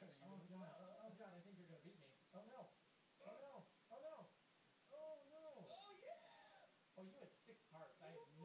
trying to use Oh it as god, well. oh god, I think you're gonna beat me. Oh no! Oh no! Oh no! Oh no! Oh yeah! Oh, you had 6 hearts. I had